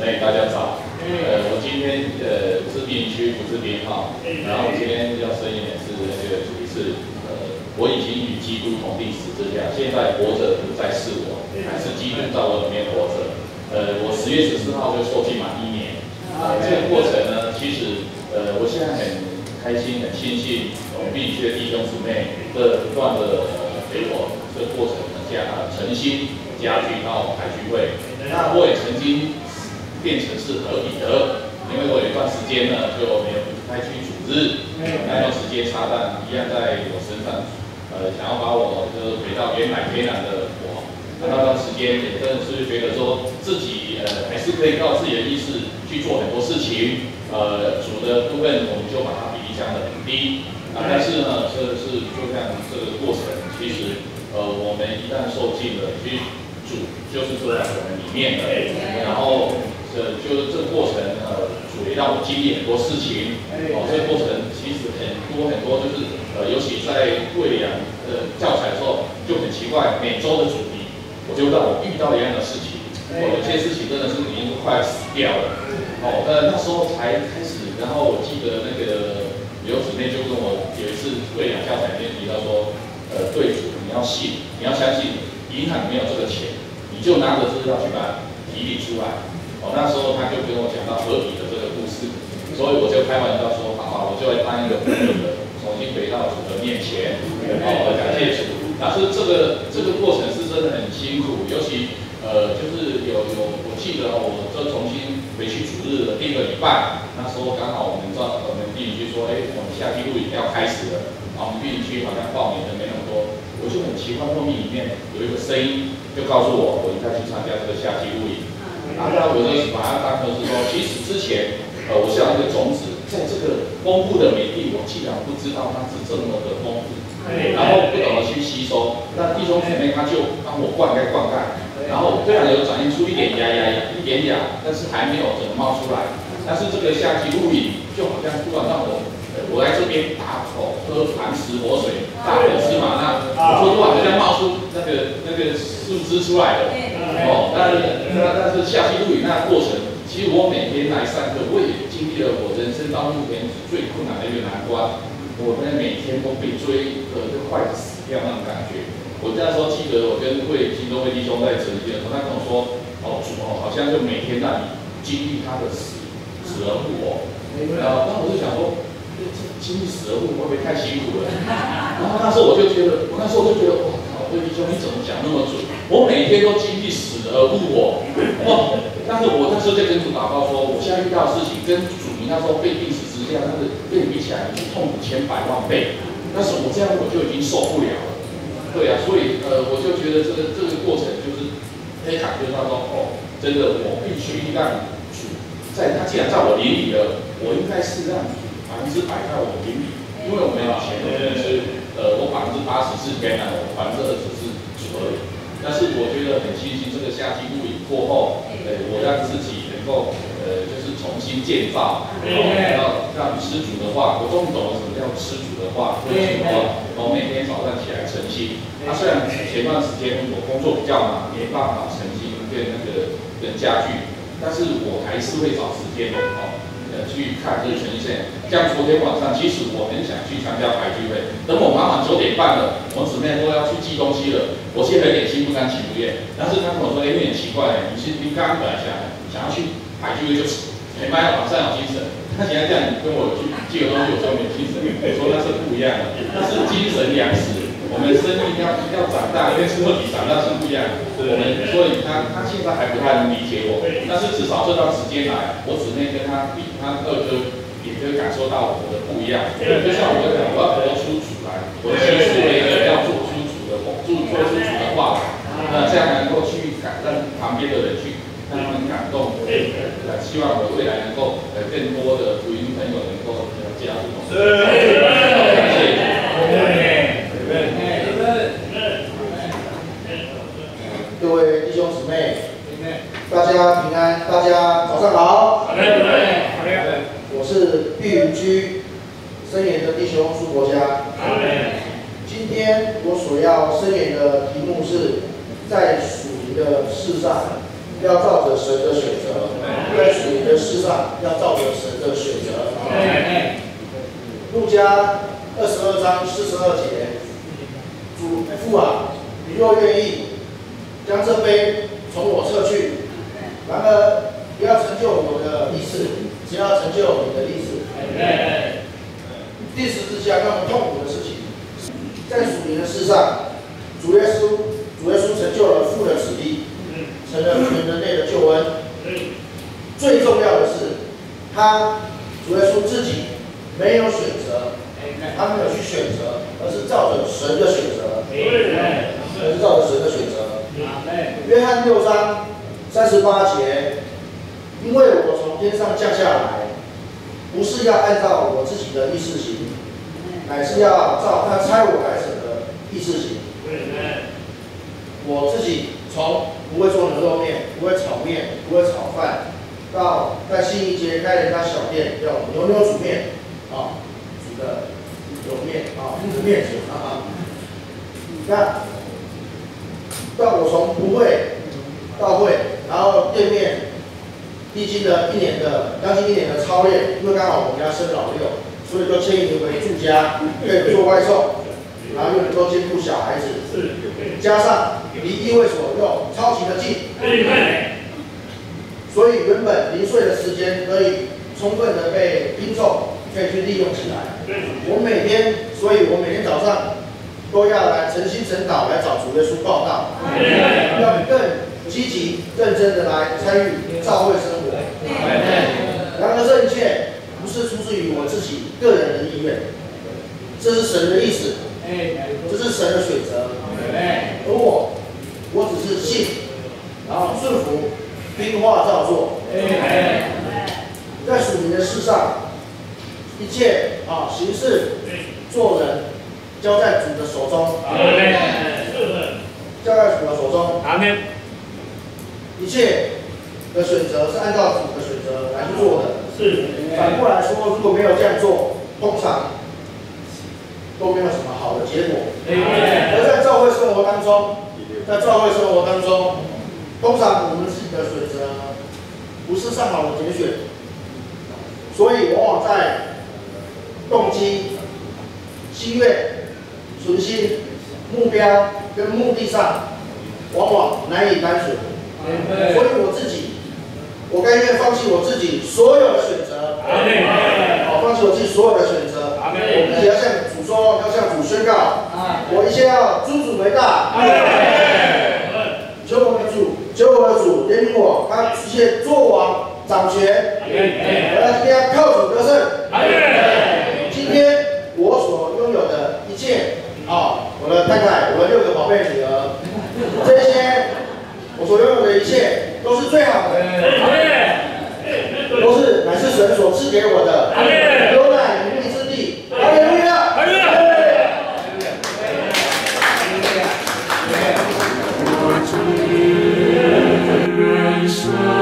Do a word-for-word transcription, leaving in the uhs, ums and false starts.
妹，大家早。呃，我今天呃是碧云区不是编号，然后我今天要申演是那个主题是呃，我已经与基督同定十字架，现在活着不再是我，还是基督在我里面活着。呃，我十月十四号就受浸满一年。呃，这个过程呢，其实呃，我现在很开心，很庆幸我们碧云区的弟兄姊妹的不断的呃给我这个过程的加诚心加剧到海聚会。那我也曾经变成是合理的，因为我有一段时间呢就没有开去主日，那段时间撒旦一样在我身上，呃，想要把我就是回到原来天然的我。那段时间也真的是觉得说自己呃还是可以靠自己的意识去做很多事情，呃，主的部分我们就把它比例降得很低。啊，但是呢，这是就像这个过程，其实呃我们一旦受尽了，其实主就是住在我们里面的，然后。呃，就是这个过程，呃，主也让我经历很多事情。哦，这个过程其实很多很多，就是呃，尤其在贵阳的教材的时候，就很奇怪，每周的主题，我就让我遇到一样的事情。哦，有些事情真的是已经快死掉了。哦，呃，那时候才开始，然后我记得那个刘姊妹就跟我有一次贵阳教材里面提到说，呃，对主你要信，你要相信，银行没有这个钱，你就拿着资料去把提领出来。哦，那时候他就跟我讲到合体的这个故事，所以我就开玩笑说，好好，我就来当一个普通的，重新回到主的面前，好，我感谢主。但是这个这个过程是真的很辛苦，尤其呃，就是有有，我记得我就重新回去主日的第一个礼拜，那时候刚好我们到我们碧云区说，哎，我们夏季露营要开始了，然后我们碧云区好像报名的没那么多，我就很奇怪，后面里面有一个声音就告诉我，我应该去参加这个夏季露营。然后我就把它当成是说，其实之前，呃，我像一个种子，在这个丰富的美地，我竟然不知道它是这么的丰富，然后不懂得去吸收。那弟兄姊妹他就帮我灌溉灌溉，然后虽然有展现出一点芽芽一点芽，但是还没有怎么冒出来。但是这个夏季露营就好像突然让我，呃，我来这边打口喝磐石活水，大河是嘛，那我说突然好像冒出那个那个树枝出来了。哦，但是那但是夏季露营那个过程，其实我每天来上课，我也经历了我人生到目前最困难的一个难关。我们每天都被追，呃，就快死掉那种感觉。我那时候记得我跟会金东会弟兄在晨间的时候，他跟我说，哦，主哦，好像就每天让你经历他的死，死而复活。然后，那我就想说，这经历死而复活会不会太辛苦了？然后那时候我就觉得，我那时候就觉得，哇靠，会弟兄你怎么讲那么准？我每天都经历死而复活，哦，但是我那时候就跟主祷告说，我现在遇到的事情跟主你那时候被钉死十字架，那个对比起来，你痛苦千百万倍。但是我这样我就已经受不了了，对啊，所以呃，我就觉得这个这个过程就是可以感觉到说，哦，真的我必须让主在他既然在我灵里了，我应该是让百分之百在我灵里，因为我们以前可能是呃，我百分之八十是天然，我百分之二十是主而已。但是我觉得很庆幸，这个夏季露营过后，呃，我让自己能够，呃，就是重新建造，然后让吃主的话，我终于懂了什么叫吃主的话，为什么我每天早上起来晨星。那虽然前段时间我工作比较忙，没办法晨星跟那个跟家具，但是我还是会找时间哦。呃，去看这个全新线，像昨天晚上，其实我很想去参加白聚会，等我妈妈九点半了，我姊妹都要去寄东西了，我其实有点心不甘情不愿。但是她跟我说，哎，有点奇怪，你是你刚刚本来想想要去白聚会，就是没办法，马上有精神。他现在这样跟我去寄个东西，我说没精神，我说那是不一样的，那是精神粮食。我们生命要要长大，跟身体长大是不一样的。我们所以他他现在还不太能理解我，但是至少这段时间来，我姊妹跟他比他二哥也可以感受到我的不一样。就像我讲，我要活出主来，我的心思为了要做出主的做做出主的话来，那这样能够去感让旁边的人去让他们感动。呃，希望我未来能够呃更多的福音朋友能够呃加入。感谢。 各位弟兄姊妹，大家平安，大家早上好。我是碧云区申言的弟兄苏国家。今天我所要申言的题目是，在属灵的事上要照着神的选择， 在属灵的事上要照着神的选择。路加二十二章四十二节，主父啊，你若愿意，将这杯从我撤去，然而不要成就我的意思，只要成就你的意思。第十字架那么痛苦的事情，在属灵的事上，主耶稣主耶稣成就了父的旨意，成了全人类的救恩。最重要的是，他主耶稣自己没有选择，他没有去选择，而是照着神的选择，而是照着神的选择。约翰六章三十八节，因为我从天上降下来，不是要按照我自己的意思行，乃是要照他差我来者的意思行。我自己从不会做牛肉面，不会炒面，不会炒饭，到在信义街开了一家小店，叫牛牛煮面，啊，煮的有面啊，是面煮啊。那到我从不会到会，然后店面历经了一年的将近一年的操练，因为刚好我们家生老六，所以就迁移回住家，可以做外送，然后又能够兼顾小孩子，加上离议会所又超级的近，所以原本零碎的时间可以充分的被听众可以去利用起来。我每天，所以我每天早上都要来诚心诚祷来找主耶稣报道，要更积极认真的来参与教会生活。然而这一切不是出自于我自己个人的意愿，这是神的意思，这是神的选择。而我，我只是信，然后顺服，听话照做。在属灵的事上，一切啊行事、做人，交在主的手中。交在主的手中。阿门。一切的选择是按照主的选择来去做的。是。反过来说，如果没有这样做，通常都没有什么好的结果。而在教会生活当中，在教会生活当中，通常我们自己的选择不是上好的拣选，所以往往在动机、心愿、存心、目标跟目的上，往往难以单纯。所以我自己，我甘愿放弃我自己所有的选择，好，放弃我自己所有的选择。我自己要向主说，要向主宣告，我一切要尊主为大。求我们的主，求我们的主怜悯我，他一切作王掌权，我要今天要靠主得胜。今天我所拥有的一切，啊，我的太太，我的六个宝贝女儿，这些我所拥有的一切都是最好的，都是乃是神所赐给我的，有乃无力之地。哈利路亚！哈利路亚！我主耶稣。